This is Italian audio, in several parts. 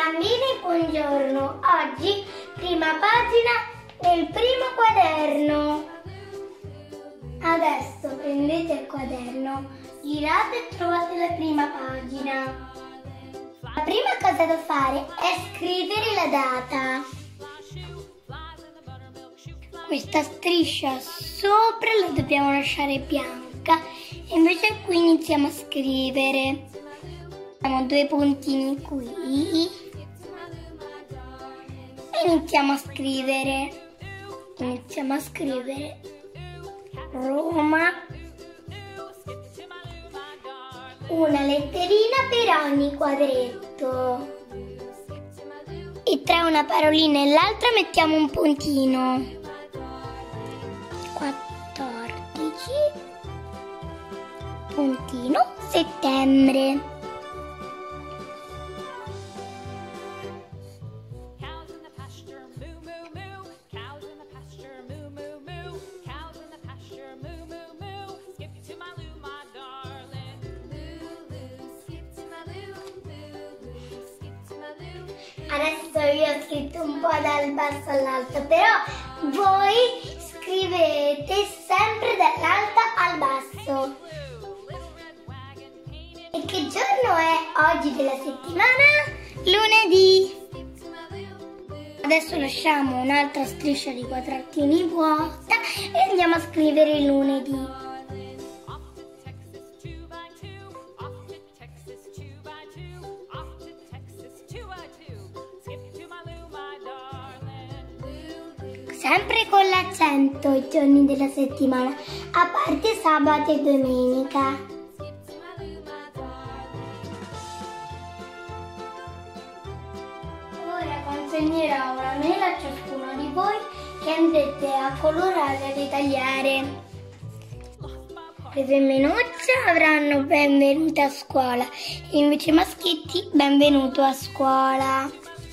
Bambini, buongiorno. Oggi prima pagina del primo quaderno. Adesso prendete il quaderno, girate e trovate la prima pagina. La prima cosa da fare è scrivere la data. Questa striscia sopra la dobbiamo lasciare bianca e invece qui iniziamo a scrivere. Abbiamo due puntini qui e iniziamo a scrivere. Roma. Una letterina per ogni quadretto. E tra una parolina e l'altra mettiamo un puntino. 14. Puntino settembre. Adesso io ho scritto un po' dal basso all'alto, però voi scrivete sempre dall'alto al basso. E che giorno è oggi della settimana? Lunedì. Adesso lasciamo un'altra striscia di quadratini vuota e andiamo a scrivere il lunedì. Sempre con l'accento i giorni della settimana, a parte sabato e domenica. Ora consegnerò una mela a ciascuno di voi che andrete a colorare e ritagliare. Le femminucce avranno benvenuta a scuola, invece i maschietti benvenuto a scuola.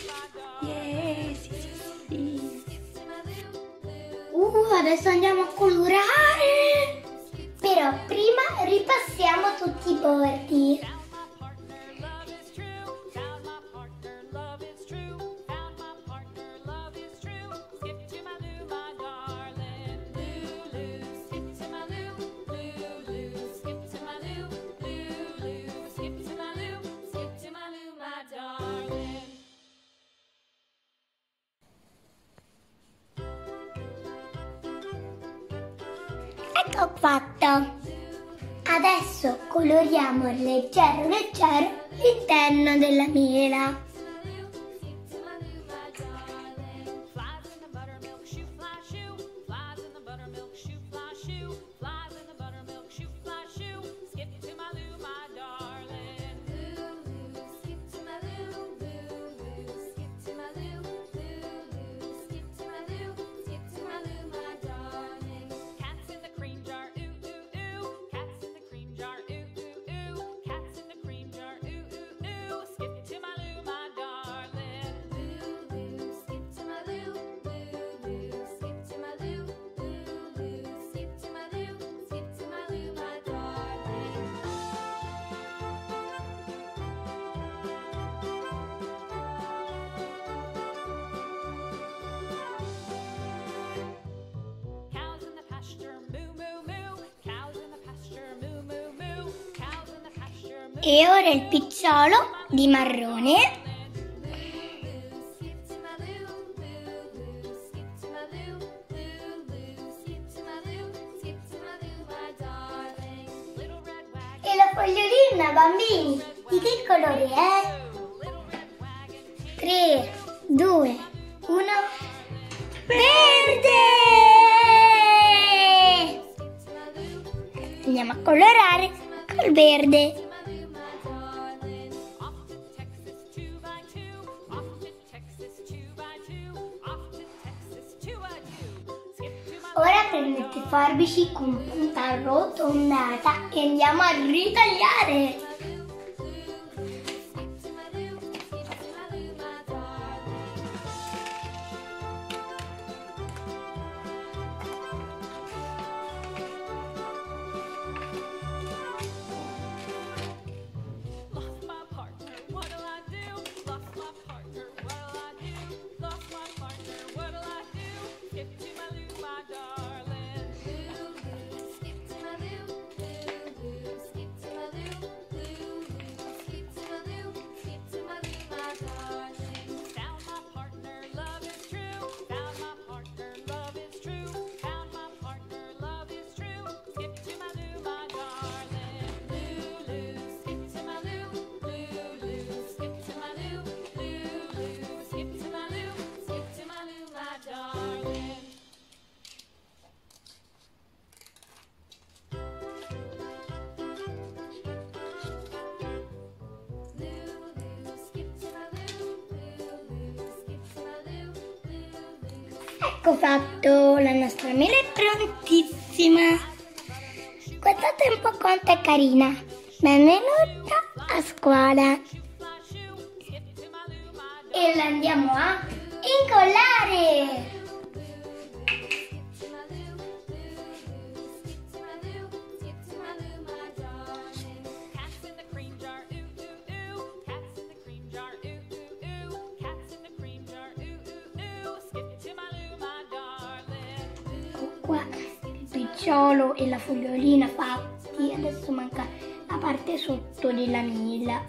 Adesso andiamo a colorare, però prima ripassiamo tutti i bordi. Ecco fatto. Adesso coloriamo leggero l'interno della mela. E ora il picciolo di marrone. E la fogliolina, bambini, di che colore è? 3, 2, 1, verde! Andiamo a colorare col verde. Ora prendete forbici con punta arrotondata e andiamo a ritagliare. Ecco fatto, la nostra mela è prontissima. Guardate un po' quanto è carina. Benvenuta a scuola. E la andiamo a incollare. Qua il picciolo e la fogliolina fatti, adesso manca la parte sotto della mela.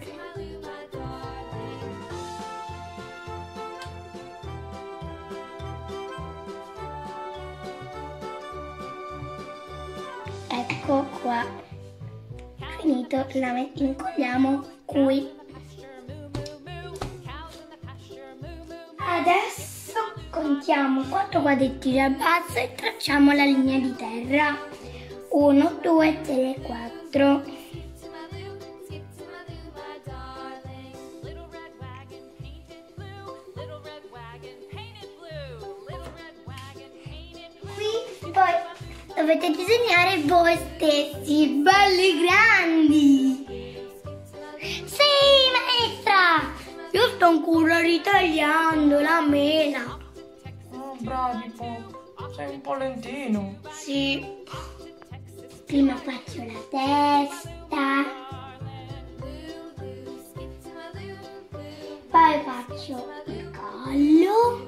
Ecco qua, finito, la incolliamo qui. Adesso contiamo 4 quadretti dal basso e tracciamo la linea di terra. 1, 2, 3, 4. Qui poi dovete disegnare voi stessi, belli grandi. Sì, maestra! Io sto ancora ritagliando la mela. Oh, bravi, sei un po' lentino. Sì. Prima faccio la testa. Poi faccio il collo.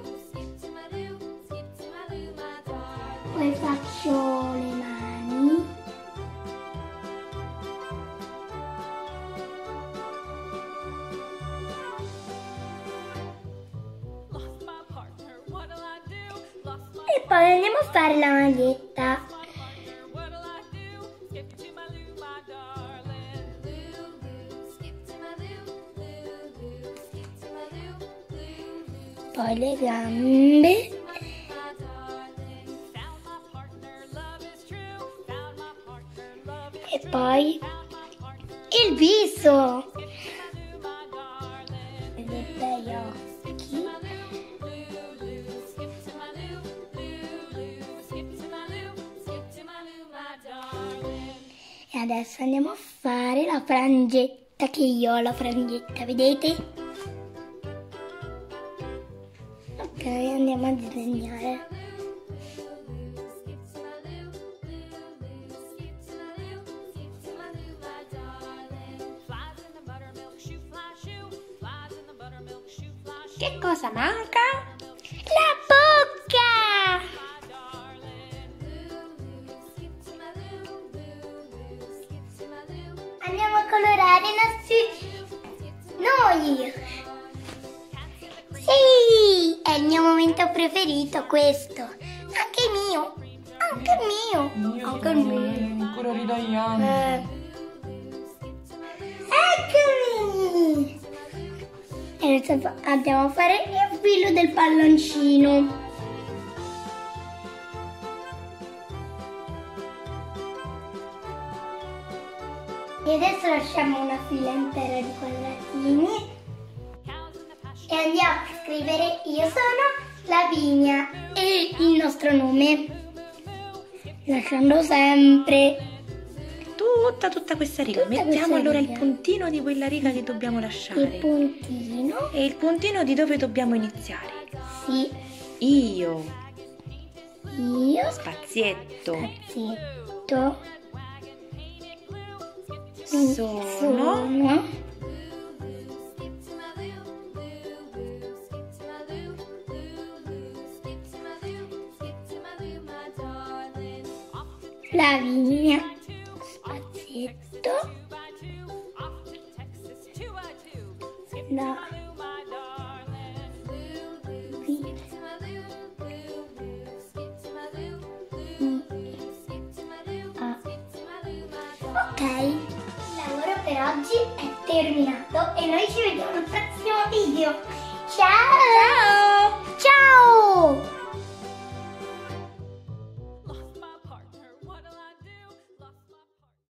Poi faccio le mani. E poi andiamo a fare la maglietta. Poi le gambe. E poi il viso. Vedete gli occhi. E adesso andiamo a fare la frangetta, che io ho la frangetta, vedete? Ok, andiamo a disegnare. Che cosa manca? La bocca! Andiamo a colorare noi! Sì! È il mio momento preferito questo! Anche mio! Anche mio! Io Anche il mio! ancora ritagliando. Eccomi! E adesso andiamo a fare il filo del palloncino. E adesso lasciamo una fila intera di quadratini e andiamo a scrivere io sono Lavinia e il nostro nome, lasciando sempre Tutta questa riga. Tutta Mettiamo questa allora riga. il puntino di quella riga che dobbiamo lasciare. il puntino. E il puntino di dove dobbiamo iniziare. Sì, Io, io spazietto, spazietto sono Lavinia, spazietto, la Ok, il lavoro per oggi è terminato e noi ci vediamo al prossimo